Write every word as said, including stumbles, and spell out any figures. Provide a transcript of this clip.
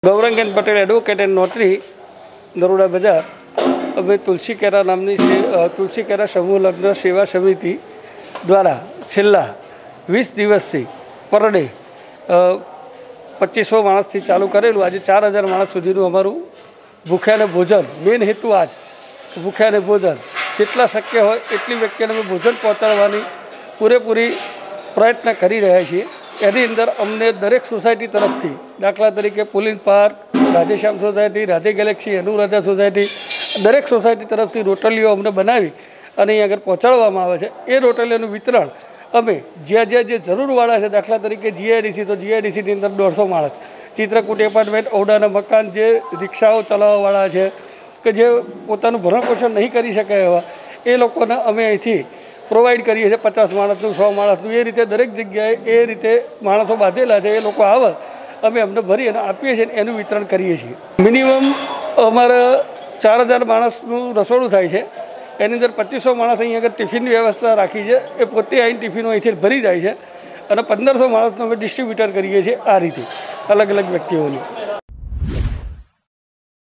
गौरंगन Patel advocate and notary Daroda बजार अमे तुलसी केरा नामनी तुलसी केरा समूह लग्न सेवा समिति द्वारा छेल्ला वीस दिवस से पर डे पच्चीस सौ माणस थी चालू करेलू। आज चार हज़ार माणस सुधीनु अमारू भूख्या ने भोजन मेन हेतु आज भूख्या ने भोजन जेटला शक्य होय एटली व्यक्तिने अमे भोजन पहोंचाडवानी पूरेपूरी प्रयत्न करी रह्या छीए। एनी अंदर अमने दरेक सोसायटी तरफथी दाखला तरीके police park, Radheshyam society, Radhe galaxy, Anuradha society दरेक सोसायटी तरफथी रोटलीओ अमने बनावी अने अहीं आगळ पहोंचाडवामां आवे छे। ए रोटलीओनुं वितरण अमे ज्यां ज्यां जे जरूरवाळा छे दाखला तरीके जीआईडीसी तो जीआईडीसीनी अंदर दौड़सो माणस, चित्रकूट एपार्टमेंट ओडाना मकान जे रिक्षाओ चलाववावाळा छे के जे पोतानुं भरणपोषण नहीं करी शके एवा ए लोकोने अमे અહીંથી प्रोवाइड करीए छे। पचास माणसनुं सौ माणसनुं ए रीते दरेक जग्याए ए रीते माणसों बांधेला छे। ए लोको आवे अमे अमने भरी अने आपीए छीए एनुं वितरण करीए छीए। मिनिमम अमारे चार हज़ार माणसनुं रसोडું थाय छे। एनी अंदर पच्चीस सौ माणस अहीं आगळ टिफिन व्यवस्था राखी छे। ए पोते અહીં टिफिनो અહીંથી भरी जाय छे અને पंदर सौ माणसनो अमे डिस्ट्रीब्यूटर करीए छीए आ रीते अलग अलग व्यक्तिओने।